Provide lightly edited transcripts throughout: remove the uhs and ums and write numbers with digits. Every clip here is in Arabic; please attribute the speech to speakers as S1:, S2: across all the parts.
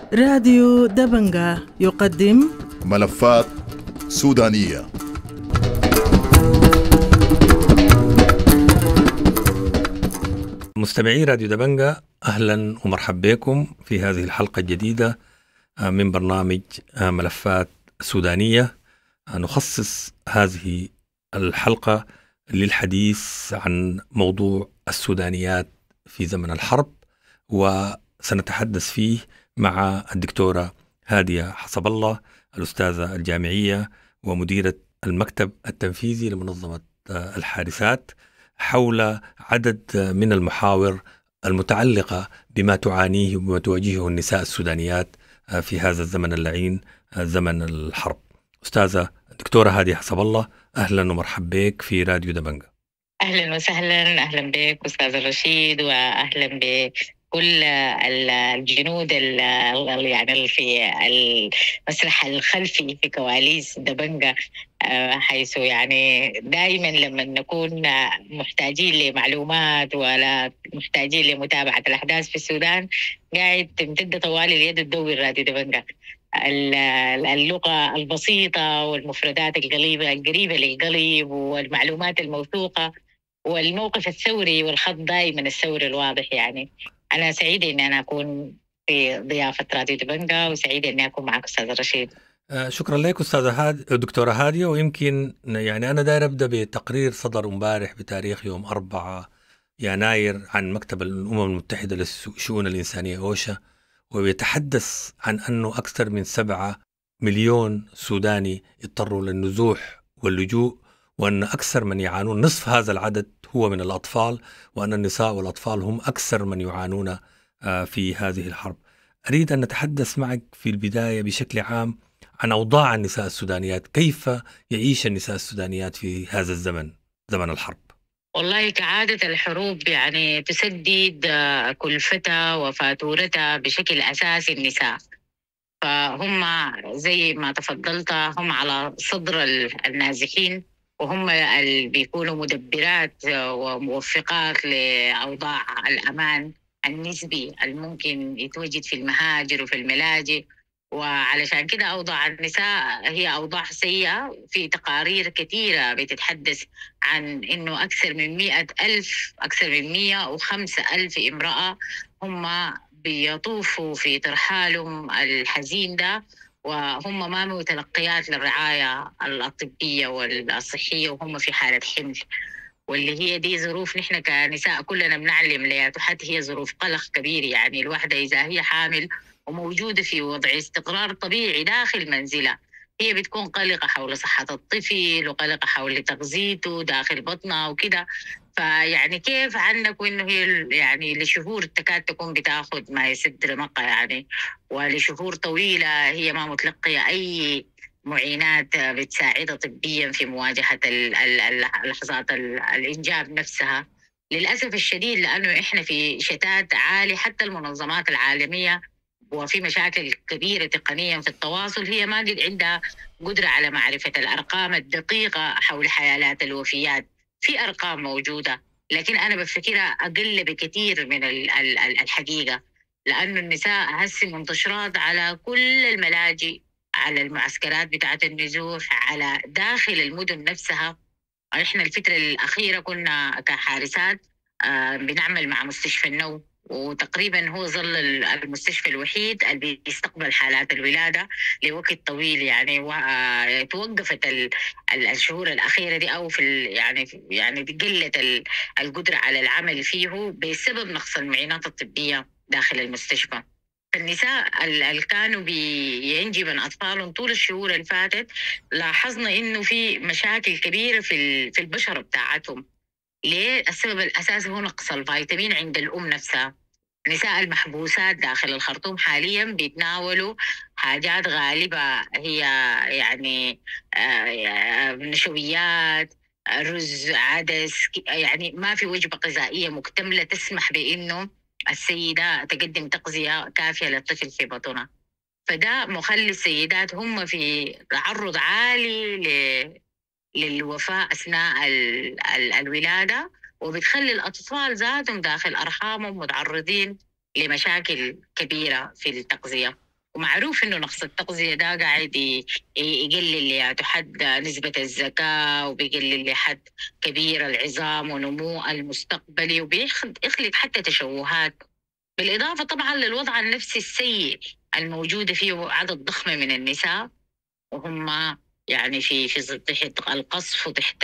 S1: راديو دبنجة يقدم
S2: ملفات سودانية.
S3: مستمعي راديو دبنجة، أهلا ومرحبا بكم في هذه الحلقة الجديدة من برنامج ملفات سودانية. نخصص هذه الحلقة للحديث عن موضوع السودانيات في زمن الحرب، وسنتحدث فيه مع الدكتورة هادية حسب الله، الأستاذة الجامعية ومديرة المكتب التنفيذي لمنظمة الحارسات، حول عدد من المحاور المتعلقة بما تعانيه وبما تواجهه النساء السودانيات في هذا الزمن اللعين، زمن الحرب. أستاذة الدكتورة هادية حسب الله، أهلا ومرحبا بك في راديو دبنجة.
S4: أهلا وسهلا، أهلا بك أستاذ الرشيد، وأهلا بكل الجنود يعني في المسرح الخلفي في كواليس دبنجة، حيث يعني دائما لما نكون محتاجين لمعلومات ولا محتاجين لمتابعة الأحداث في السودان قاعد تمتد طوال اليد تدور راديو دبنجة. اللغة البسيطة والمفردات القريبة للقلب والمعلومات الموثوقة والموقف الثوري والخط دائما الثوري الواضح. يعني أنا سعيدة أن أنا أكون في ضيافة راديو دبنجة، وسعيدة أني أكون معك أستاذ رشيد.
S3: شكرا لك أستاذة دكتورة هادية. ويمكن يعني أنا داير أبدأ بتقرير صدر امبارح بتاريخ يوم 4 يناير عن مكتب الأمم المتحدة للشؤون الإنسانية أوشا، ويتحدث عن أنه أكثر من 7 مليون سوداني اضطروا للنزوح واللجوء، وأن أكثر من يعانون، نصف هذا العدد هو من الأطفال، وأن النساء والأطفال هم أكثر من يعانون في هذه الحرب. أريد أن نتحدث معك في البداية بشكل عام عن أوضاع النساء السودانيات. كيف يعيش النساء السودانيات في هذا الزمن، زمن الحرب؟
S4: والله كعادة الحروب يعني تسدد كلفتها وفاتورتها بشكل أساسي النساء، فهم زي ما تفضلت هم على صدر النازحين، وهم اللي بيكونوا مدبرات وموفقات لأوضاع الأمان النسبي الممكن يتوجد في المهاجر وفي الملاجئ. وعلشان كده أوضاع النساء هي أوضاع سيئة. في تقارير كثيرة بتتحدث عن إنه أكثر من 100,000، أكثر من 105,000 امرأة هم بيطوفوا في ترحالهم الحزين ده، وهم ما متلقيات للرعاية الطبية والصحية، وهم في حالة حمل. واللي هي دي ظروف نحن كنساء كلنا بنعلم لها، حتى هي ظروف قلق كبير. يعني الواحدة إذا هي حامل وموجودة في وضع استقرار طبيعي داخل منزلها، هي بتكون قلقة حول صحة الطفل وقلقة حول تغذيته داخل بطنها وكده. فيعني كيف عنك وإنه هي يعني لشهور تكاد تكون بتاخد ما يسد رمقها يعني، ولشهور طويلة هي ما متلقية أي معينات بتساعدها طبيا في مواجهة لحظات الإنجاب نفسها. للأسف الشديد لأنه إحنا في شتات عالي، حتى المنظمات العالمية وفي مشاكل كبيرة تقنيا في التواصل، هي ما قد عندها قدرة على معرفة الأرقام الدقيقة حول حالات الوفيات. في أرقام موجودة لكن أنا بفكرها أقل بكثير من الحقيقة، لأنه النساء هسه منتشرات على كل الملاجئ، على المعسكرات بتاعت النزوح، على داخل المدن نفسها. إحنا الفترة الأخيرة كنا كحارسات بنعمل مع مستشفى النوم، وتقريبا هو ظل المستشفى الوحيد اللي بيستقبل حالات الولادة لوقت طويل. يعني توقفت الشهور الأخيرة دي، أو في يعني قلت القدرة على العمل فيه بسبب نقص المعينات الطبية داخل المستشفى. فالنساء اللي كانوا بينجبن أطفالهم طول الشهور اللي فاتت، لاحظنا إنه في مشاكل كبيرة في البشرة بتاعتهم. ليه؟ السبب الأساسي هو نقص الفيتامين عند الأم نفسها. نساء المحبوسات داخل الخرطوم حاليا بيتناولوا حاجات غالبة هي يعني نشويات، رز، عدس، يعني ما في وجبة غذائية مكتملة تسمح بإنه السيدة تقدم تغذية كافية للطفل في بطنها. فده مخلي السيدات هم في تعرض عالي للوفاة أثناء الولادة، وبتخلي الأطفال ذاتهم داخل أرحامهم متعرضين لمشاكل كبيرة في التغذية. ومعروف إنه نقص التغذية ده قاعد يقلل لحد نسبة الذكاء، وبيقلل لحد كبير العظام ونمو المستقبلي، وبيخلق حتى تشوهات، بالإضافة طبعا للوضع النفسي السيء الموجودة فيه عدد ضخم من النساء، وهم يعني في تحت القصف وتحت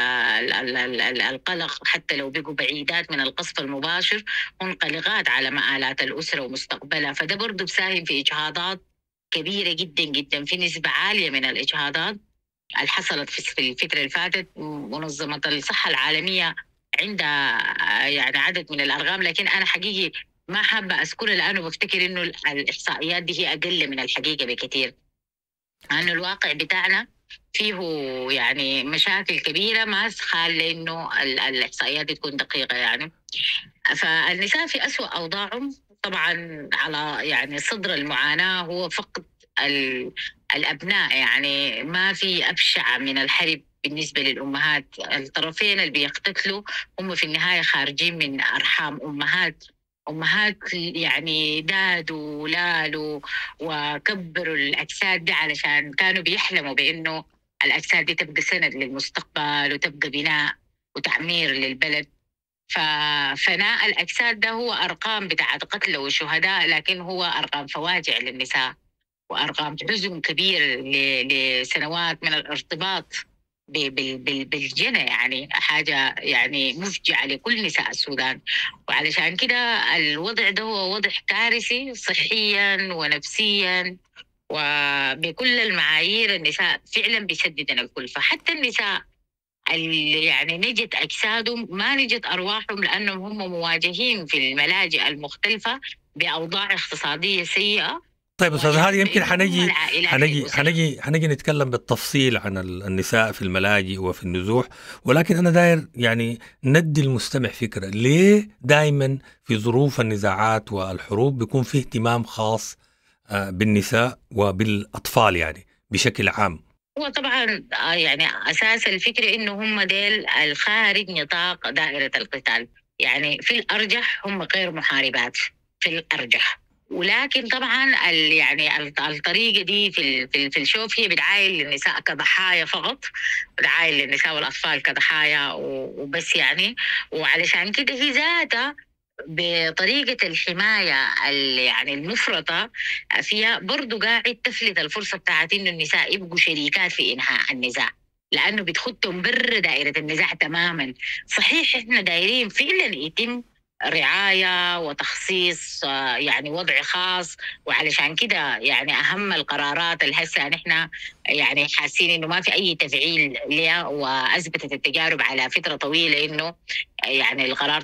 S4: القلق، حتى لو بقوا بعيدات من القصف المباشر منقلقات على مآلات الأسرة ومستقبلها. فده برضو بساهم في إجهاضات كبيرة جدا جدا، في نسبة عالية من الإجهاضات اللي حصلت في الفترة اللي فاتت. منظمة الصحة العالمية عندها يعني عدد من الأرقام، لكن أنا حقيقي ما حابة أذكرها لأنه بفتكر إنه الإحصائيات دي هي أقل من الحقيقة بكثير، لأنه الواقع بتاعنا فيه يعني مشاكل كبيرة ما خال إنه الإحصائيات تكون دقيقة يعني. فالنساء في أسوأ أوضاعهم طبعا، على يعني صدر المعاناة هو فقد الأبناء. يعني ما في أبشع من الحرب بالنسبة للأمهات. الطرفين اللي بيقتتلوا هم في النهاية خارجين من أرحام أمهات يعني دادوا ولالوا وكبروا الأجساد دي علشان كانوا بيحلموا بأنه الأجساد دي تبقى سند للمستقبل وتبقى بناء وتعمير للبلد. ففناء الأجساد ده هو أرقام بتاعت قتلى وشهداء، لكن هو أرقام فواجع للنساء وأرقام حزن كبير لسنوات من الارتباط بالجنة. يعني حاجة يعني مفجعة لكل نساء السودان. وعلشان كده الوضع ده هو وضع كارثي صحيا ونفسيا وبكل المعايير. النساء فعلا بيسددن الكلفة، حتى النساء اللي يعني نجت أجسادهم ما نجت أرواحهم، لأنهم هم مواجهين في الملاجئ المختلفة بأوضاع اقتصادية سيئة.
S3: طيب أستاذ هذه يمكن حنجي نتكلم بالتفصيل عن النساء في الملاجئ وفي النزوح، ولكن أنا داير يعني ندي المستمع فكرة ليه دائما في ظروف النزاعات والحروب بيكون فيه اهتمام خاص بالنساء وبالأطفال يعني بشكل عام.
S4: هو طبعا يعني أساس الفكرة إنه هم ديل الخارج نطاق دائرة القتال، يعني في الأرجح هم غير محاربات في الأرجح، ولكن طبعا يعني الطريقة دي في الشوف هي بتعاين للنساء كضحايا فقط، بتعاين للنساء والأطفال كضحايا وبس يعني. وعلشان كده هي ذاتها بطريقة الحماية يعني المفرطة فيها برضو قاعد تفلت الفرصة بتاعت إنه النساء يبقوا شريكات في إنهاء النزاع، لأنه بتخدهم بر دائرة النزاع تماما. صحيح إحنا دايرين فعلا يتم رعاية وتخصيص يعني وضع خاص، وعلشان كده يعني أهم القرارات اللي هسه نحن يعني حاسين إنه ما في أي تفعيل لها، وأثبتت التجارب على فترة طويلة إنه يعني القرار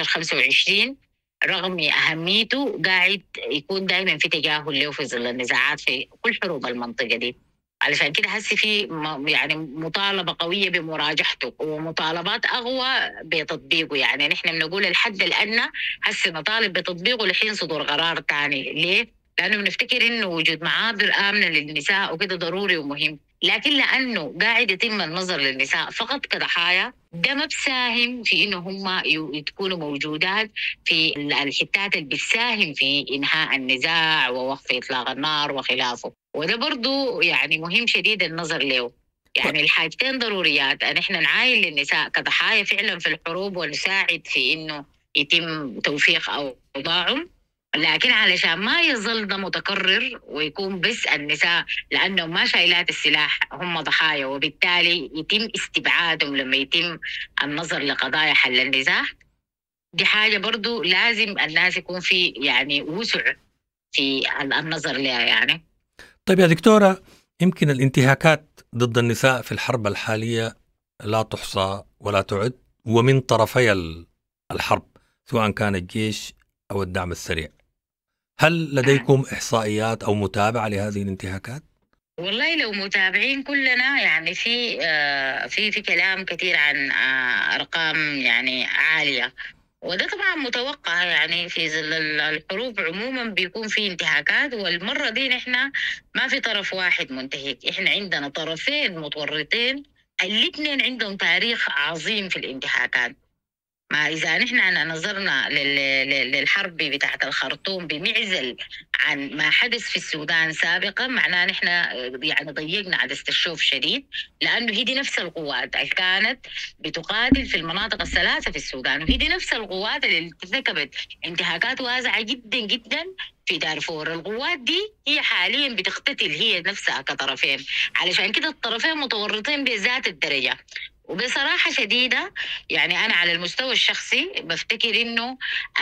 S4: 1325 رغم أهميته قاعد يكون دائما في تجاهل له في ظل النزاعات في كل حروب المنطقة دي. علشان كده هسه في يعني مطالبة قوية بمراجعته ومطالبات أقوى بتطبيقه. يعني نحن بنقول الحد الأدنى هسه نطالب بتطبيقه لحين صدور قرار تاني. ليه؟ لأنه بنفتكر إنه وجود معابر آمنة للنساء وكده ضروري ومهم، لكن لأنه قاعد يتم النظر للنساء فقط كضحايا ده ما بساهم في إنه هم يكونوا موجودات في الحتات اللي بتساهم في إنهاء النزاع ووقف إطلاق النار وخلافه. وده برضو يعني مهم شديد النظر له. يعني الحاجتين ضروريات، أن إحنا نعاين للنساء كضحايا فعلا في الحروب ونساعد في إنه يتم توفيق أوضاعهم، لكن علشان ما يظل ده متكرر ويكون بس النساء لأنه ما شايلات السلاح هم ضحايا وبالتالي يتم استبعادهم لما يتم النظر لقضايا حل النزاع. دي حاجة برضو لازم الناس يكون في يعني وسع في النظر لها يعني.
S3: طيب يا دكتورة، يمكن الانتهاكات ضد النساء في الحرب الحالية لا تحصى ولا تعد، ومن طرفي الحرب سواء كان الجيش أو الدعم السريع. هل لديكم إحصائيات أو متابعة لهذه الانتهاكات؟
S4: والله لو متابعين كلنا يعني في كلام كثير عن أرقام يعني عالية، وده طبعا متوقع. يعني في ظل الحروب عموما بيكون في انتهاكات، والمرة دي نحن ما في طرف واحد منتهك، احنا عندنا طرفين متورطين الاثنين عندهم تاريخ عظيم في الانتهاكات. ما إذا نحن نظرنا للحرب بتاعت الخرطوم بمعزل عن ما حدث في السودان سابقا، معناه نحن يعني ضيقنا عدسة الشوف شديد، لأنه هي دي نفس القوات اللي كانت بتقاتل في المناطق الثلاثة في السودان، وهي دي نفس القوات اللي ارتكبت انتهاكات واسعة جدا جدا في دارفور. القوات دي هي حاليا بتقتتل هي نفسها كطرفين، علشان كده الطرفين متورطين بذات الدرجة. وبصراحة شديدة يعني أنا على المستوى الشخصي بفتكر إنه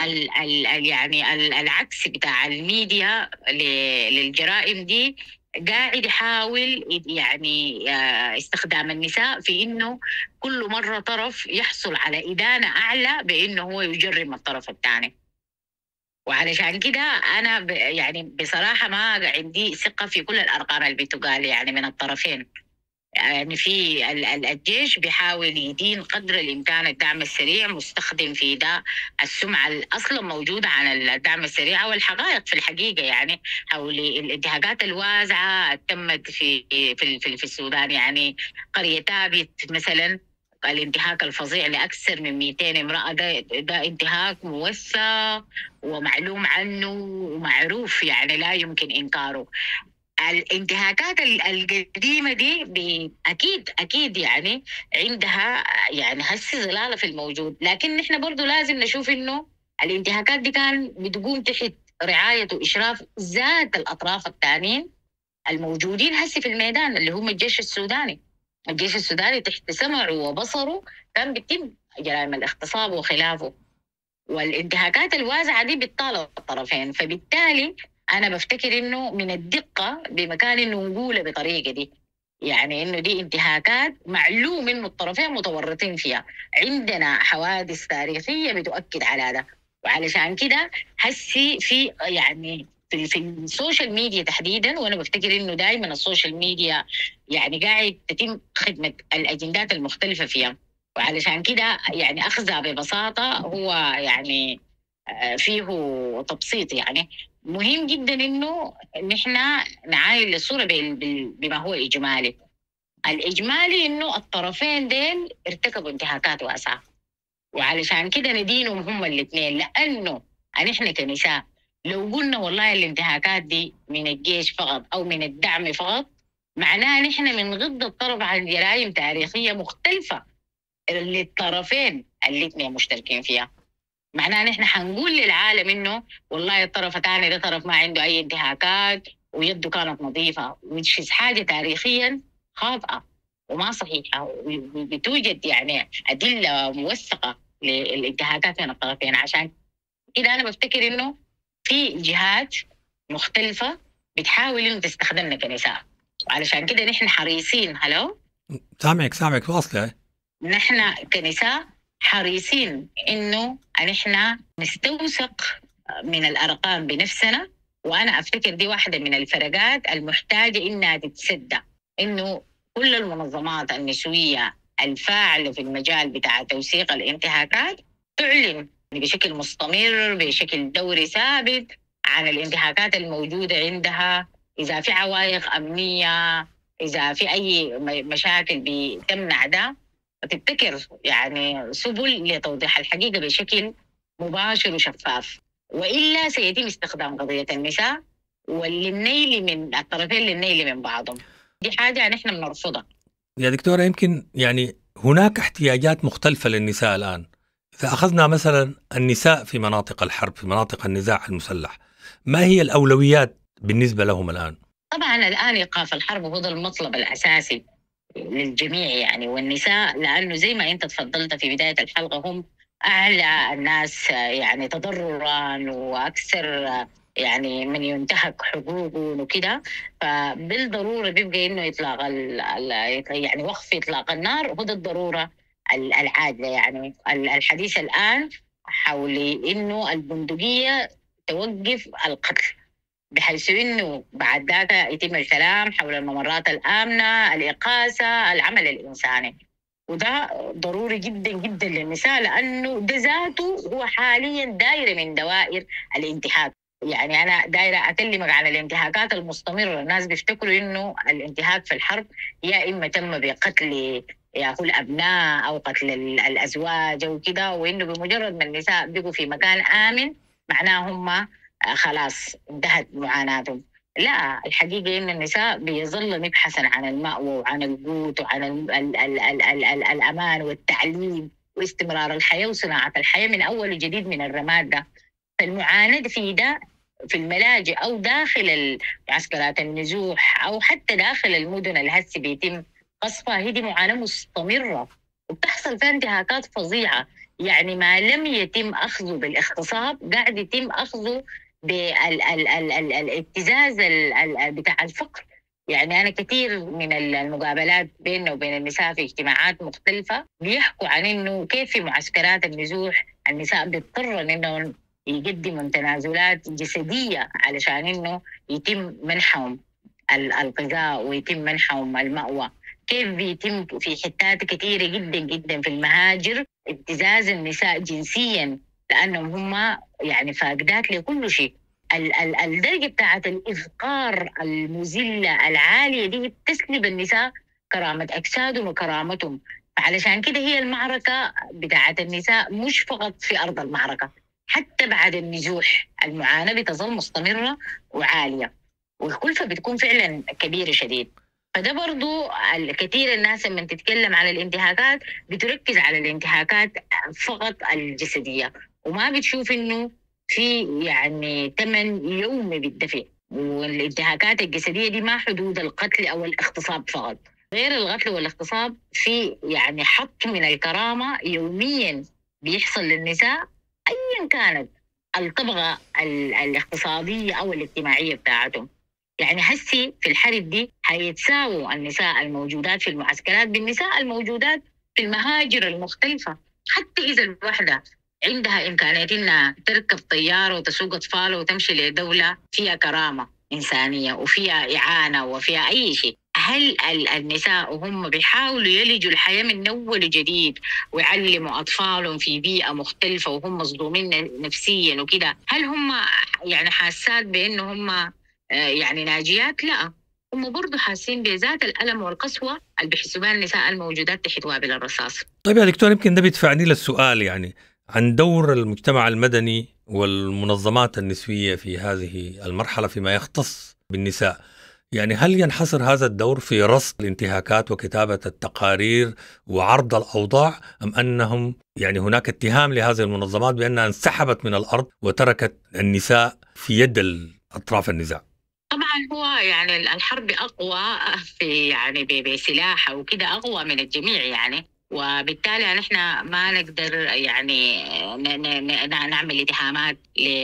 S4: العكس بتاع الميديا للجرائم دي قاعد يحاول يعني استخدام النساء في إنه كل مرة طرف يحصل على إدانة أعلى بإنه هو يجرم الطرف الثاني. وعلشان كده أنا يعني بصراحة ما عندي ثقة في كل الأرقام اللي بتقال يعني من الطرفين. يعني في الجيش بيحاول يدين قدر الإمكان الدعم السريع، مستخدم في ده السمعة أصلا موجودة عن الدعم السريع والحقائق في الحقيقة يعني حول الانتهاكات الواسعة تمت في السودان. يعني قرية تابت مثلا الانتهاك الفظيع لأكثر من 200 امرأة، ده انتهاك موثق ومعلوم عنه ومعروف يعني لا يمكن إنكاره. الانتهاكات القديمة دي أكيد يعني عندها يعني هسه ظلالة في الموجود، لكن نحن برضو لازم نشوف إنه الانتهاكات دي كان بتقوم تحت رعاية وإشراف ذات الأطراف الثانيين الموجودين هسه في الميدان اللي هم الجيش السوداني. الجيش السوداني تحت سمعه وبصره كان بيتم جرائم الاغتصاب وخلافه، والانتهاكات الواسعة دي بتطال الطرفين. فبالتالي أنا بفتكر إنه من الدقة بمكان إنه نقوله بطريقة دي، يعني إنه دي انتهاكات معلوم إنه الطرفين متورطين فيها، عندنا حوادث تاريخية بتؤكد على ده. وعلشان كده هسي في يعني في السوشيال ميديا تحديدا، وانا بفتكر انه دائما السوشيال ميديا يعني قاعد تتم خدمه الاجندات المختلفه فيها. وعلشان كده يعني اخذها ببساطه هو يعني فيه تبسيط. يعني مهم جدا انه نحن نعاين الصوره بما هو اجمالي. الاجمالي انه الطرفين ديل ارتكبوا انتهاكات واسعه، وعلشان كده ندينهم هم الاثنين. لانه نحن كنساء لو قلنا والله الانتهاكات دي من الجيش فقط او من الدعم فقط، معناه نحن بنغض الطرف عن جرائم تاريخيه مختلفه اللي الطرفين الاثنين مشتركين فيها. معناه نحن حنقول للعالم انه والله الطرف الثاني ده طرف ما عنده اي انتهاكات ويده كانت نظيفه، وش حاجه تاريخيا خاطئه وما صحيحه، وبتوجد يعني ادله موثقه للانتهاكات من الطرفين. عشان كده انا بفتكر انه في جهات مختلفه بتحاول انه تستخدمنا كنساء، وعلشان كده نحن حريصين. هلو
S3: سامعك واصله.
S4: نحن كنساء حريصين إنه نحن نستوثق من الأرقام بنفسنا، وأنا أفتكر دي واحدة من الفرقات المحتاجة إنها تتسدى، إنه كل المنظمات النسوية الفاعلة في المجال بتاع توثيق الانتهاكات تعلن بشكل مستمر بشكل دوري ثابت عن الانتهاكات الموجودة عندها، إذا في عوائق أمنية، إذا في أي مشاكل بتمنع ده، تبتكر يعني سبل لتوضيح الحقيقة بشكل مباشر وشفاف، وإلا سيتم استخدام قضية النساء والنيل من الطرفين للنيل من بعضهم. دي حاجة نحن بنرفضها
S3: يا دكتورة. يمكن يعني هناك احتياجات مختلفة للنساء الآن. إذا أخذنا مثلا النساء في مناطق الحرب، في مناطق النزاع المسلح، ما هي الأولويات بالنسبة لهم الآن؟
S4: طبعا الآن إيقاف الحرب هو المطلب الأساسي للجميع يعني، والنساء لأنه زي ما أنت تفضلت في بداية الحلقة هم أعلى الناس يعني تضرراً وأكثر يعني من ينتهك حقوقه وكده، فبالضرورة بيبقى إنه إطلاق يعني وقف إطلاق النار هو الضرورة العاجلة. يعني الحديث الآن حول إنه البندقية توقف القتل، بحيث إنه بعد ذاك يتم الكلام حول الممرات الآمنة، الإقاسة، العمل الإنساني. وده ضروري جدا جدا للنساء، لأنه ده ذاته هو حاليا دائرة من دوائر الانتهاك. يعني أنا دائرة أكلمك عن الانتهاكات المستمرة. الناس بيفتكروا إنه الانتهاك في الحرب يا إما تم بقتل ياكل الأبناء أو قتل الأزواج أو كده، وإنه بمجرد ما النساء بقوا في مكان آمن معناه هم خلاص انتهت معاناتهم. لا، الحقيقة إن النساء بيظلن يبحثن عن المأوى وعن القوت وعن الأمان والتعليم واستمرار الحياة وصناعة الحياة من أول وجديد من الرماد ده. فالمعاناة في ده في الملاجئ أو داخل معسكرات النزوح أو حتى داخل المدن اللي هسه بيتم قصفها، هي دي معاناة مستمرة وبتحصل فيها انتهاكات فظيعة. يعني ما لم يتم أخذه بالاغتصاب قاعد يتم أخذه بالابتزاز بتاع الفقر. يعني أنا كثير من المقابلات بيننا وبين النساء في اجتماعات مختلفة بيحكوا عن إنه كيف في معسكرات النزوح النساء بيضطرن إنه يقدموا تنازلات جسدية علشان إنه يتم منحهم الغذاء ويتم منحهم المأوى. كيف بيتم في حتات كثيرة جدا جدا في المهاجر ابتزاز النساء جنسيا لأنهم هم يعني فاقدات لكل شيء. الدرجة بتاعت الإفقار المذلة العالية دي بتسلب النساء كرامة أجسادهم وكرامتهم. علشان كده هي المعركة بتاعت النساء مش فقط في أرض المعركة، حتى بعد النزوح المعاناة بتظل مستمرة وعالية والكلفة بتكون فعلا كبيرة شديد. فده برضو الكثير الناس من تتكلم على الانتهاكات بتركز على الانتهاكات فقط الجسدية وما بتشوف إنه في يعني ثمن يومي بالدفع. والانتهاكات الجسدية دي ما حدود القتل أو الاغتصاب فقط، غير القتل والاغتصاب في يعني حط من الكرامة يوميا بيحصل للنساء أيا كانت الطبقة الاقتصادية أو الاجتماعية بتاعتهم. يعني هسي في الحرب دي هيتساووا النساء الموجودات في المعسكرات بالنساء الموجودات في المهاجر المختلفة. حتى إذا الوحدة عندها إمكانية إنها تركب طيارة وتسوق أطفال وتمشي لدولة فيها كرامة إنسانية وفيها إعانة وفيها أي شيء، هل النساء وهم بيحاولوا يلجوا الحياة من أول وجديد ويعلموا أطفالهم في بيئة مختلفة وهم مصدومين نفسيا وكده، هل هم يعني حاسات بأنه هم يعني ناجيات؟ لا، هم برضو حاسين بذات الألم والقسوة اللي بيحسوا بها النساء الموجودات تحت وابل الرصاص.
S3: طيب يا دكتور، يمكن ده بيدفعني للسؤال يعني عن دور المجتمع المدني والمنظمات النسوية في هذه المرحلة فيما يختص بالنساء. يعني هل ينحصر هذا الدور في رصد الانتهاكات وكتابة التقارير وعرض الأوضاع، أم أنهم يعني هناك اتهام لهذه المنظمات بأنها انسحبت من الأرض وتركت النساء في يد أطراف النزاع؟
S4: طبعا هو يعني الحرب أقوى في يعني بسلاح وكده أقوى من الجميع يعني، وبالتالي نحن ما نقدر يعني نعمل اتهامات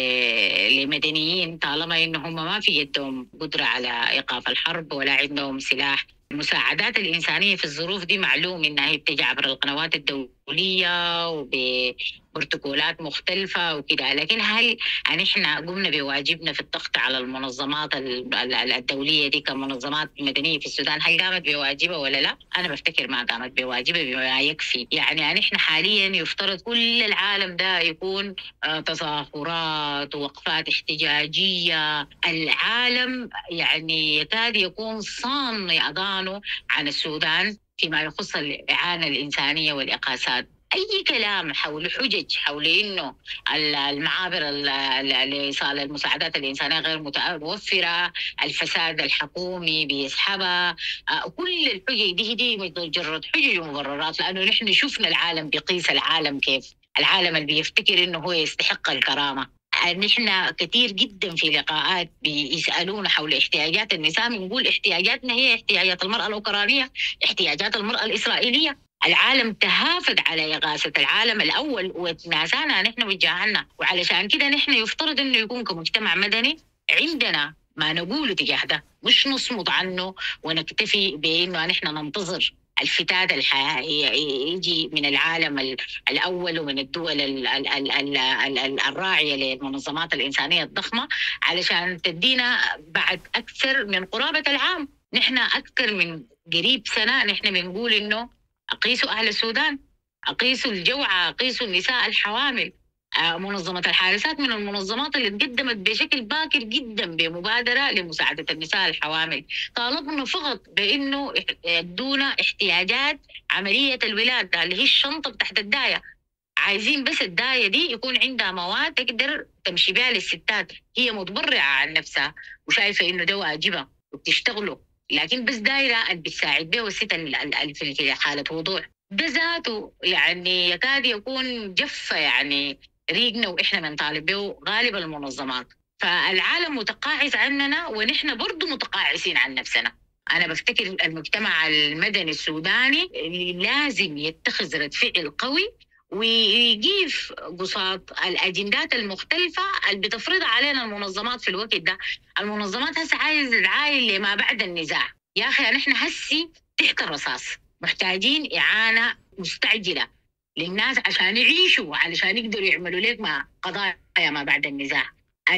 S4: لمدنيين طالما إنهم ما في يدهم قدرة على إيقاف الحرب ولا عندهم سلاح. المساعدات الإنسانية في الظروف دي معلوم إنها هي بتجي عبر القنوات الدولية وببروتوكولات مختلفة وكده، لكن هل احنا قمنا بواجبنا في الضغط على المنظمات الدولية دي كمنظمات مدنية في السودان؟ هل قامت بواجبها ولا لا؟ أنا بفتكر ما قامت بواجبها بما يكفي. يعني احنا حاليا يفترض كل العالم ده يكون تظاهرات ووقفات احتجاجية. العالم يعني يكاد يكون صان أذانه عن السودان فيما يخص الإعانة الإنسانية والإقاسات. أي كلام حول حجج حول إنه المعابر لإيصال المساعدات الإنسانية غير متوفرة، الفساد الحكومي بيسحبها، كل الحجج دي مجرد حجج ومبررات، لأنه نحن شفنا العالم بيقيس العالم كيف، العالم اللي بيفتكر إنه هو يستحق الكرامة. نحن كثير جدا في لقاءات بيسألونا حول احتياجات النساء، بنقول احتياجاتنا هي احتياجات المرأة الأوكرانية، احتياجات المرأة الإسرائيلية. العالم تهافت على إغاثة العالم الأول وتناسانا نحن وجهنا، وعلشان كده نحن يفترض إنه يكون كمجتمع مدني عندنا ما نقوله تجاه ده، مش نصمت عنه ونكتفي بإنه نحن ننتظر الفتات يجي من العالم الأول ومن الدول الراعية للمنظمات الإنسانية الضخمة علشان تدينا بعد أكثر من قرابة العام. نحن أكثر من قريب سنة نحن بنقول إنه أقيسوا أهل السودان، أقيسوا الجوعى، أقيسوا النساء الحوامل، منظمة الحارسات من المنظمات اللي تقدمت بشكل باكر جدا بمبادرة لمساعدة النساء الحوامل. طالبنا فقط بأنه يدونا احتياجات عملية الولادة اللي هي الشنطة تحت الداية. عايزين بس الداية دي يكون عندها مواد تقدر تمشي بها للستات، هي متبرعة عن نفسها وشايفة إنه ده واجبها وبتشتغله، لكن بس دايرة اللي بتساعد بها الست في حالة وضوع ده ذاته يعني يكاد يكون جفة يعني ريقنا وإحنا بنطالب به غالب المنظمات. فالعالم متقاعس عننا ونحن برضو متقاعسين عن نفسنا. أنا بفتكر المجتمع المدني السوداني لازم يتخذ رد فعل قوي ويجيف قصاد الأجندات المختلفة اللي بتفرضها علينا المنظمات في الوقت ده. المنظمات هسه عايز العائل لما بعد النزاع. يا أخي نحن هسي تحت الرصاص محتاجين إعانة مستعجلة للناس عشان يعيشوا، علشان يقدروا يعملوا لك ما قضايا ما بعد النزاع.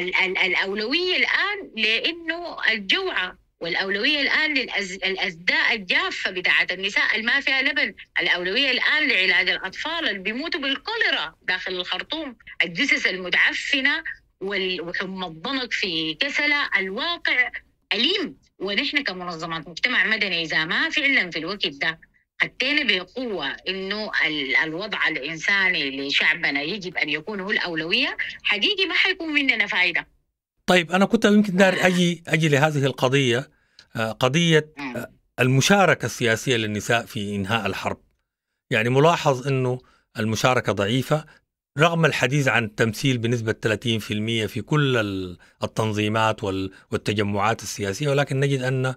S4: الأولوية الآن لأنه الجوعة، والأولوية الآن للأزداء الجافة بتاعة النساء اللي ما فيها لبن، الأولوية الآن لعلاج الأطفال اللي بيموتوا بالكوليرا داخل الخرطوم، الجثث المتعفنة وحمى الضنك في كسلة. الواقع أليم، ونحن كمنظمات مجتمع مدني إذا ما فعلا في الوقت ده حطينا بقوة إنه الوضع الإنساني لشعبنا يجب أن يكون هو الأولوية، حقيقي ما حيكون مننا فايدة.
S3: طيب أنا كنت يمكن دار أجي لهذه القضية، قضية المشاركة السياسية للنساء في إنهاء الحرب. يعني ملاحظ أنه المشاركة ضعيفة رغم الحديث عن التمثيل بنسبة 30% في كل التنظيمات والتجمعات السياسية، ولكن نجد أن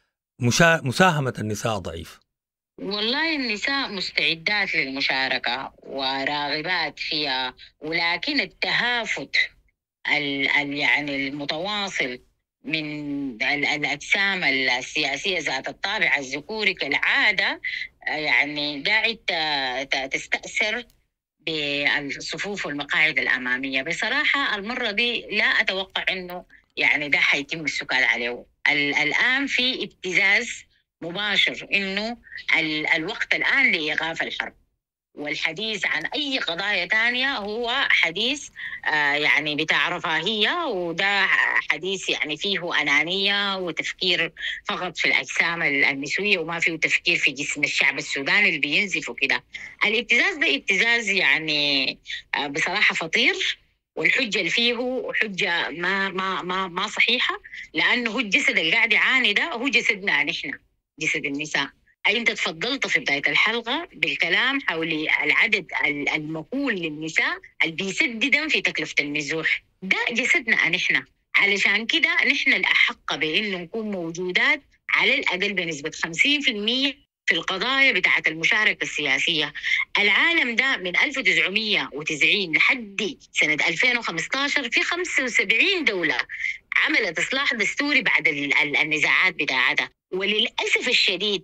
S3: مساهمة النساء ضعيفة.
S4: والله النساء مستعدات للمشاركة وراغبات فيها، ولكن التهافت يعني المتواصل من الأجسام السياسية ذات الطابع الذكوري كالعادة يعني قاعد تستأثر بالصفوف والمقاعد الأمامية. بصراحة المرة دي لا أتوقع إنه يعني ده حيتم السكال عليه. الآن في ابتزاز مباشر إنه الوقت الآن لإيقاف الحرب، والحديث عن أي قضايا تانية هو حديث يعني بتاع رفاهية، وده حديث يعني فيه أنانية وتفكير فقط في الأجسام النسوية وما فيه تفكير في جسم الشعب السوداني اللي بينزف وكده. الابتزاز ده ابتزاز يعني بصراحة فطير، والحجة اللي فيه حجة ما صحيحة، لأنه هو الجسد اللي قاعد يعاني ده هو جسدنا نحن، جسد النساء. أنت تفضلت في بداية الحلقة بالكلام حول العدد المهول للنساء اللي بيسددن في تكلفة النزوح، ده جسدنا نحن. علشان كده نحن الأحق بأنه نكون موجودات على الأقل بنسبة 50% في القضايا بتاعة المشاركة السياسية. العالم ده من 1990 لحد سنة 2015 في 75 دولة عملت إصلاح دستوري بعد النزاعات بتاعتها، وللأسف الشديد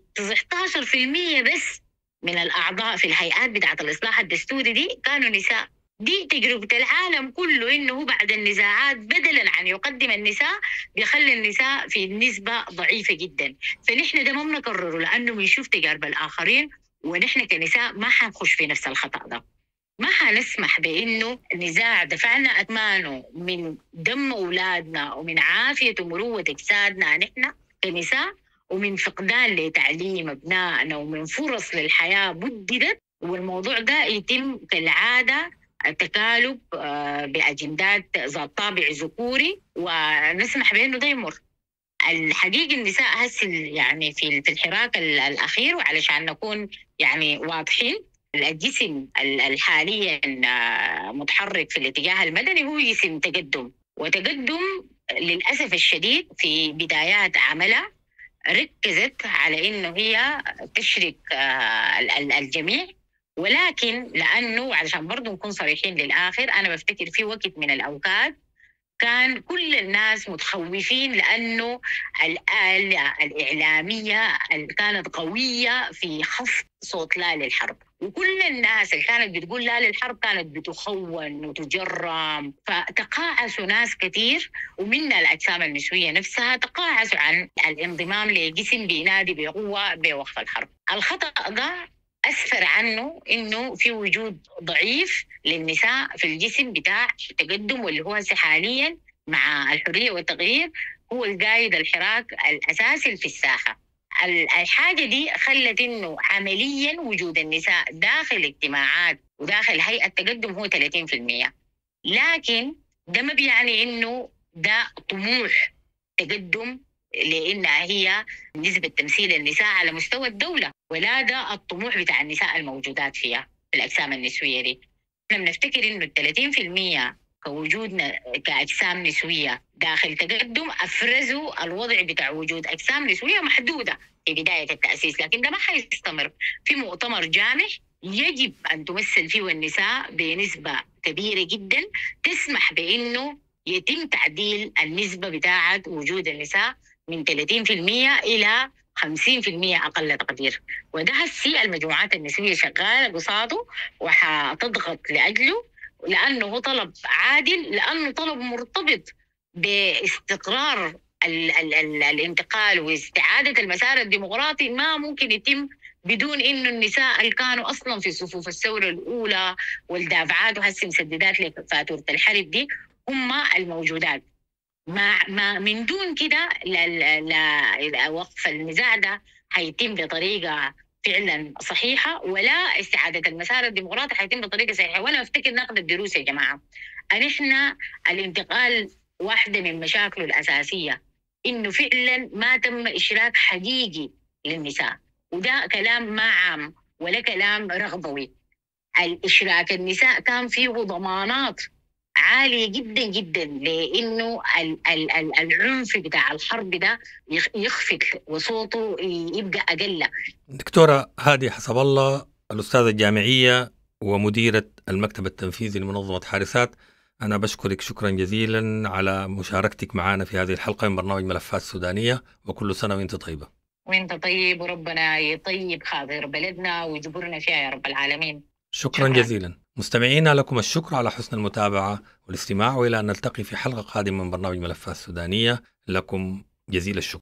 S4: 19% بس من الأعضاء في الهيئات بتاعة الإصلاح الدستوري دي كانوا نساء. دي تجربة العالم كله، إنه بعد النزاعات بدلاً عن يقدم النساء بيخلي النساء في نسبة ضعيفة جداً. فنحن ده ما بنكرره لأنه بنشوف تجارب الآخرين، ونحن كنساء ما حنخش في نفس الخطأ ده. ما حنسمح بإنه نزاع دفعنا أثمانه من دم أولادنا ومن عافية ومروة أجسادنا نحن كنساء، ومن فقدان لتعليم أبنائنا، ومن فرص للحياة بددت، والموضوع ده يتم كالعادة التكالب بأجندات ذات طابع ذكوري، ونسمح بأنه ده يمر. الحقيقة النساء هسه يعني في الحراك الأخير، وعلشان نكون يعني واضحين، الجسم الحاليا متحرك في الاتجاه المدني هو جسم تقدم، وتقدم للأسف الشديد في بدايات عملها ركزت على إنه هي تشرك الجميع. ولكن لأنه علشان برضو نكون صريحين للآخر، أنا بفتكر في وقت من الأوقات كان كل الناس متخوفين لأنه الآلة الإعلامية كانت قوية في خفض صوت لا للحرب، وكل الناس اللي كانت بتقول لا للحرب كانت بتخون وتجرم. فتقاعسوا ناس كتير، ومن الأجسام النسوية نفسها تقاعسوا عن الانضمام لجسم بينادي بقوة بوقف الحرب. الخطأ ده أسفر عنه إنه في وجود ضعيف للنساء في الجسم بتاع التقدم، واللي هو حاليا مع الحرية والتغيير هو القايد الحراك الأساسي في الساحة. الحاجة دي خلت إنه عمليا وجود النساء داخل اجتماعات وداخل هيئة التقدم هو 30%. لكن ده ما بيعني إنه ده طموح تقدم، لأنها هي نسبة تمثيل النساء على مستوى الدولة، ولا ده الطموح بتاع النساء الموجودات فيها في الأجسام النسوية دي. احنا بنفتكر إنه 30% كوجودنا كأجسام نسوية داخل تقدم أفرزوا الوضع بتاع وجود أجسام نسوية محدودة في بداية التأسيس، لكن ده ما حيستمر. في مؤتمر جامع يجب أن تمثل فيه النساء بنسبة كبيرة جدا تسمح بأنه يتم تعديل النسبة بتاعة وجود النساء من 30% إلى 50% أقل تقدير. وده هسي المجموعات النسوية شغالة قصاده وحتضغط لأجله، لأنه هو طلب عادل، لأنه طلب مرتبط باستقرار الانتقال واستعادة المسار الديمقراطي. ما ممكن يتم بدون إنه النساء اللي كانوا أصلا في صفوف الثورة الأولى والدافعات وهسي مسددات لفاتورة الحرب دي هم الموجودات. ما من دون كده لا وقف النزاع ده هيتم بطريقة فعلا صحيحة، ولا استعادة المسار الديمقراطي هيتم بطريقة صحيحة. وأنا أفتكر ناخد الدروس يا جماعة. إحنا الانتقال واحدة من مشاكله الأساسية إنه فعلا ما تم إشراك حقيقي للنساء، وده كلام ما عام ولا كلام رغبوي. الإشراك النساء كان فيه ضمانات عالية جدا جدا لأنه العنف بتاع الحرب ده يخفت وصوته يبقى أقل.
S3: دكتورة هادي حسب الله، الأستاذة الجامعية ومديرة المكتب التنفيذي لمنظمة حارسات، أنا بشكرك شكرا جزيلا على مشاركتك معنا في هذه الحلقة من برنامج ملفات سودانية، وكل سنة وانت طيبة.
S4: وانت طيب، وربنا يطيب خاطر بلدنا ويجبرنا فيها يا رب العالمين.
S3: شكرا جزيلا. مستمعينا لكم الشكر على حسن المتابعة والاستماع، وإلى أن نلتقي في حلقة قادمة من برنامج ملفات سودانية. لكم جزيل الشكر.